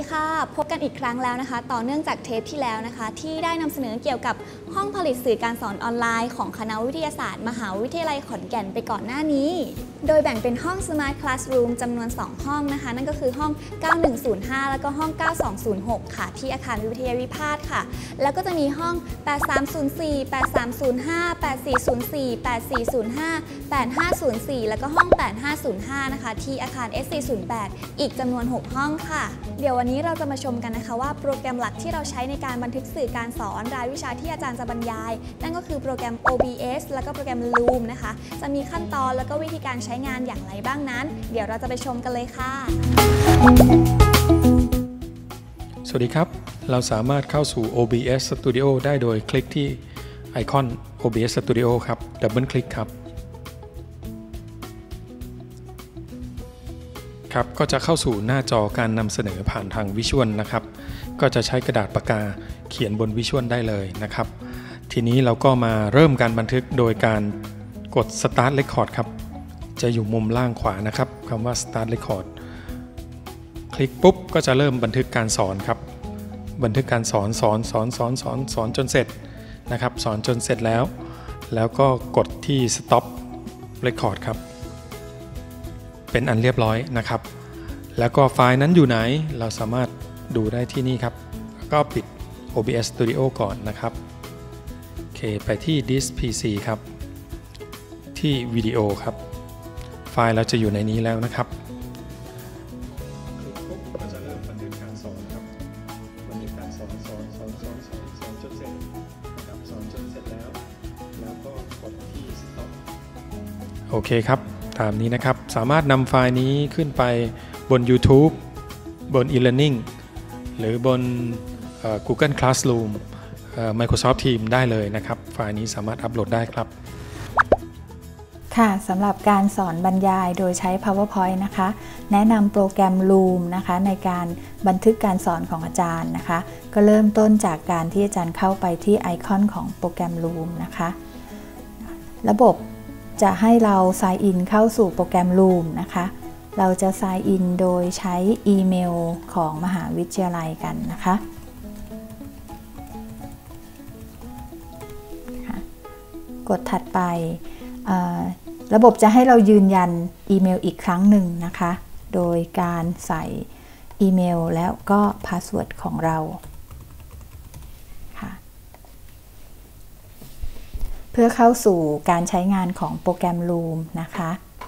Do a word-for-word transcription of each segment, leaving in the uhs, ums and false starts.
ดีค่ะพบกันอีกครั้งแล้วนะคะต่อเนื่องจากเทปที่แล้วนะคะที่ได้นำเสนอเกี่ยวกับห้องผลิตสื่อการสอนออนไลน์ของคณะวิทยาศาสตร์มหาวิทยาลัยขอนแก่นไปก่อนหน้านี้โดยแบ่งเป็นห้อง Smart Classroom จำนวนสองห้องนะคะนั่นก็คือห้องเก้าหนึ่งศูนย์ห้าแล้วก็ห้องเก้าสองศูนย์หกค่ะที่อาคารวิทยาวิภาคค่ะแล้วก็จะมีห้องแปดสามศูนย์สี่ แปดสามศูนย์ห้า แปดสี่ศูนย์สี่ แปดสี่ศูนย์ห้า แปดห้าศูนย์สี่แล้วก็ห้องแปดห้าศูนย์ห้านะคะที่อาคาร เอส สี่ศูนย์แปด อีกจำนวนหกห้องค่ะเดี๋ยววันนี้เราจะมาชมกันนะคะว่าโปรแกรมหลักที่เราใช้ในการบันทึกสื่อการสอนรายวิชาที่อาจารย์จะบรรยายนั่นก็คือโปรแกรม โอ บี เอส แล้วก็โปรแกรม Loom นะคะจะมีขั้นตอนแล้วก็วิธีการใช้งานอย่างไรบ้างนั้นเดี๋ยวเราจะไปชมกันเลยค่ะสวัสดีครับเราสามารถเข้าสู่ โอ บี เอส Studio ได้โดยคลิกที่ไอคอน โอ บี เอส Studio ครับดับเบิลคลิกครับครับก็จะเข้าสู่หน้าจอการนำเสนอผ่านทางวิชวลนะครับก็จะใช้กระดาษปากกาเขียนบนวิชวลได้เลยนะครับทีนี้เราก็มาเริ่มการบันทึกโดยการกด Start Record ครับจะอยู่มุมล่างขวานะครับคำว่า Start Record คลิกปุ๊บก็จะเริ่มบันทึกการสอนครับบันทึกการสอนสอนสอนสอนสอนสอนจนเสร็จนะครับสอนจนเสร็จแล้วแล้วก็กดที่ Stop Record ครับเป็นอันเรียบร้อยนะครับแล้วก็ไฟล์นั้นอยู่ไหนเราสามารถดูได้ที่นี่ครับก็ปิด โอ บี เอส Studio ก่อนนะครับโอเคไปที่ This พี ซี ครับที่วิดีโอครับไฟล์เราจะอยู่ในนี้แล้วนะครับคลิกปุ๊บก็จะเริ่มบันทึกการสอนครับบันทึกการสอนสอนสอนสอนสอนสอนจนเสร็จนะครับสอนจนเสร็จแล้วแล้วก็กดที่ Stop โอเคครับตามนี้นะครับสามารถนำไฟล์นี้ขึ้นไปบน YouTube บน e-learning หรือบน Google Classroom Microsoft Teams ได้เลยนะครับไฟล์นี้สามารถอัปโหลดได้ครับค่ะสำหรับการสอนบรรยายโดยใช้ PowerPoint นะคะแนะนำโปรแกรม Loom นะคะในการบันทึกการสอนของอาจารย์นะคะก็เริ่มต้นจากการที่อาจารย์เข้าไปที่ไอคอนของโปรแกรม Loom นะคะระบบจะให้เรา Sign In เข้าสู่โปรแกรม Loom นะคะเราจะ Sign In โดยใช้อีเมลของมหาวิทยาลัยกันนะคะกดถัดไประบบจะให้เรายืนยันอีเมลอีกครั้งหนึ่งนะคะโดยการใส่อีเมลแล้วก็พาสเวิร์ดของเราค่ะเพื่อเข้าสู่การใช้งานของโปรแกรม Loom นะคะ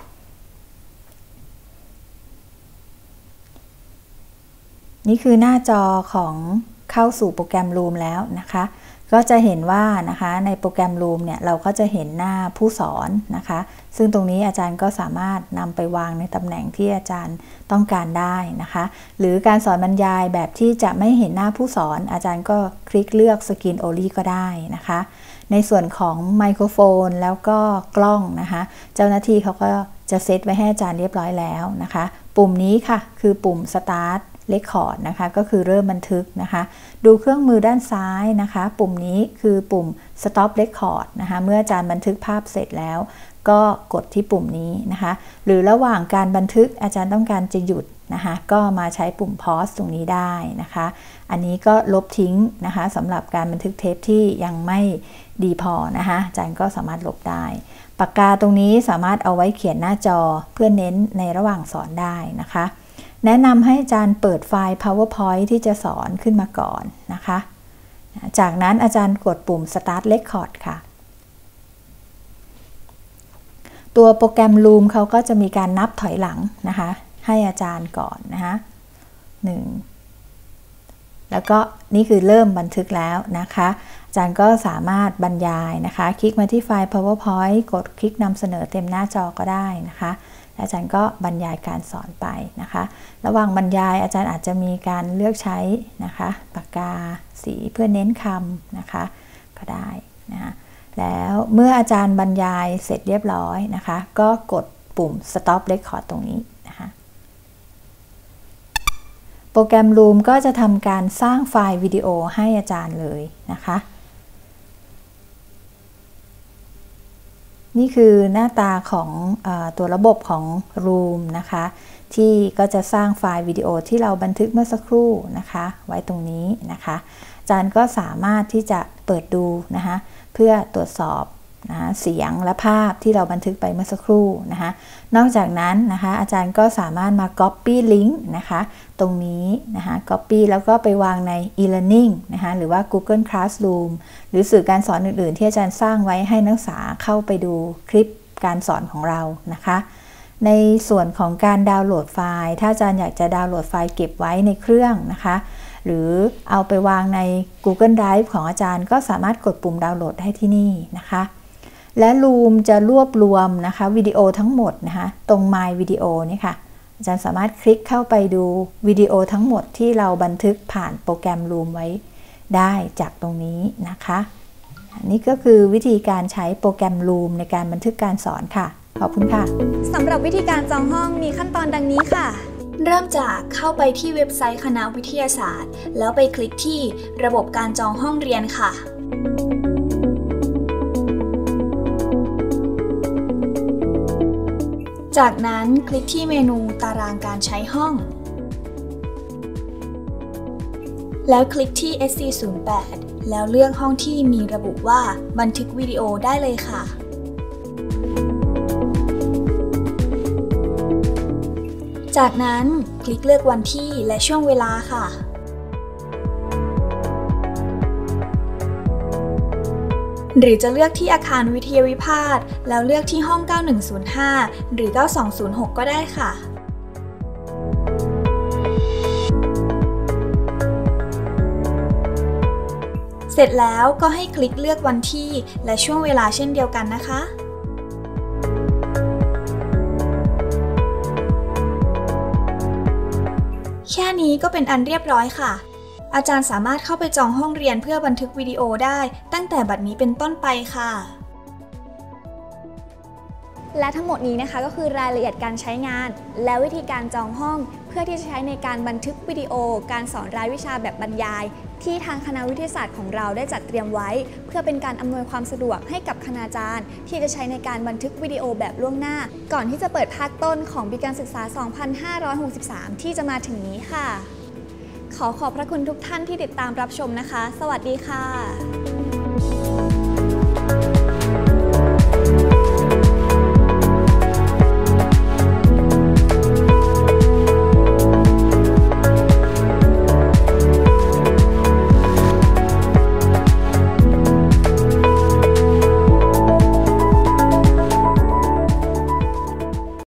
นี่คือหน้าจอของเข้าสู่โปรแกรม Loom แล้วนะคะก็จะเห็นว่านะคะในโปรแกรม Loom เนี่ยเราก็จะเห็นหน้าผู้สอนนะคะซึ่งตรงนี้อาจารย์ก็สามารถนำไปวางในตำแหน่งที่อาจารย์ต้องการได้นะคะหรือการสอนบรรยายแบบที่จะไม่เห็นหน้าผู้สอนอาจารย์ก็คลิกเลือก Screen Only ก็ได้นะคะในส่วนของไมโครโฟนแล้วก็กล้องนะคะเจ้าหน้าที่เขาก็จะเซตไว้ให้อาจารย์เรียบร้อยแล้วนะคะปุ่มนี้ค่ะคือปุ่ม Start Record นะคะก็คือเริ่มบันทึกนะคะดูเครื่องมือด้านซ้ายนะคะปุ่มนี้คือปุ่ม Stop Record นะคะเมื่ออาจารย์บันทึกภาพเสร็จแล้วก็กดที่ปุ่มนี้นะคะหรือระหว่างการบันทึกอาจารย์ต้องการจะหยุดนะคะก็มาใช้ปุ่ม Pause ตรงนี้ได้นะคะอันนี้ก็ลบทิ้งนะคะสำหรับการบันทึกเทปที่ยังไม่ดีพอนะคะอาจารย์ก็สามารถลบได้ปากกาตรงนี้สามารถเอาไว้เขียนหน้าจอเพื่อเน้นในระหว่างสอนได้นะคะแนะนำให้อาจารย์เปิดไฟล์ PowerPoint ที่จะสอนขึ้นมาก่อนนะคะจากนั้นอาจารย์กดปุ่ม Start Record ค่ะตัวโปรแกรม Loom เขาก็จะมีการนับถอยหลังนะคะให้อาจารย์ก่อนนะคะหนึ่งแล้วก็นี่คือเริ่มบันทึกแล้วนะคะอาจารย์ก็สามารถบรรยายนะคะคลิกมาที่ไฟล์ PowerPoint กดคลิกนำเสนอเต็มหน้าจอก็ได้นะคะอาจารย์ก็บรรยายการสอนไปนะคะระหว่างบรรยายอาจารย์อาจจะมีการเลือกใช้นะคะปากกาสีเพื่อเน้นคำนะคะก็ได้นะแล้วเมื่ออาจารย์บรรยายเสร็จเรียบร้อยนะคะก็กดปุ่ม Stop Record ตรงนี้นะคะโปรแกรม Loom ก็จะทำการสร้างไฟล์วิดีโอให้อาจารย์เลยนะคะนี่คือหน้าตาของเออตัวระบบของ Room นะคะที่ก็จะสร้างไฟล์วิดีโอที่เราบันทึกเมื่อสักครู่นะคะไว้ตรงนี้นะคะอาจารย์ก็สามารถที่จะเปิดดูนะคะเพื่อตรวจสอบนะเสียงและภาพที่เราบันทึกไปเมื่อสักครู่นะคะนอกจากนั้นนะคะอาจารย์ก็สามารถมา Copy Link นะคะตรงนี้นะคะ Copy แล้วก็ไปวางใน e-learning นะคะหรือว่า Google Classroom หรือสื่อการสอนอื่นๆที่อาจารย์สร้างไว้ให้นักศึกษาเข้าไปดูคลิปการสอนของเรานะคะในส่วนของการดาวน์โหลดไฟล์ถ้าอาจารย์อยากจะดาวน์โหลดไฟล์เก็บไว้ในเครื่องนะคะหรือเอาไปวางใน Google Drive ของอาจารย์ก็สามารถกดปุ่มดาวน์โหลดได้ที่นี่นะคะและ Loom จะรวบรวมนะคะวิดีโอทั้งหมดนะคะตรง My Video นี่ค่ะอาจารย์สามารถคลิกเข้าไปดูวิดีโอทั้งหมดที่เราบันทึกผ่านโปรแกรม Loom ไว้ได้จากตรงนี้นะคะนี่ก็คือวิธีการใช้โปรแกรม Loom ในการบันทึกการสอนค่ะขอบคุณค่ะสำหรับวิธีการจองห้องมีขั้นตอนดังนี้ค่ะเริ่มจากเข้าไปที่เว็บไซต์คณะวิทยาศาสตร์แล้วไปคลิกที่ระบบการจองห้องเรียนค่ะจากนั้นคลิกที่เมนูตารางการใช้ห้องแล้วคลิกที่ เอส ซี ศูนย์ แปด แล้วเลือกห้องที่มีระบุว่าบันทึกวิดีโอได้เลยค่ะจากนั้นคลิกเลือกวันที่และช่วงเวลาค่ะหรือจะเลือกที่อาคารวิทยาวิภาคแล้วเลือกที่ห้องเก้าหนึ่งศูนย์ห้าหรือเก้าสองศูนย์หกก็ได้ค่ะเสร็จแล้วก็ให้คลิกเลือกวันที่และช่วงเวลาเช่นเดียวกันนะคะแค่นี้ก็เป็นอันเรียบร้อยค่ะอาจารย์สามารถเข้าไปจองห้องเรียนเพื่อบันทึกวิดีโอได้ตั้งแต่บัดนี้เป็นต้นไปค่ะและทั้งหมดนี้นะคะก็คือรายละเอียดการใช้งานและวิธีการจองห้องเพื่อที่จะใช้ในการบันทึกวิดีโอการสอนรายวิชาแบบบรรยายที่ทางคณะวิทยาศาสตร์ของเราได้จัดเตรียมไว้เพื่อเป็นการอำนวยความสะดวกให้กับคณาจารย์ที่จะใช้ในการบันทึกวิดีโอแบบล่วงหน้าก่อนที่จะเปิดภาคต้นของปีการศึกษา สองพันห้าร้อยหกสิบสาม ที่จะมาถึงนี้ค่ะขอขอบพระคุณทุกท่านที่ติดตามรับชมนะคะสวัสดีค่ะ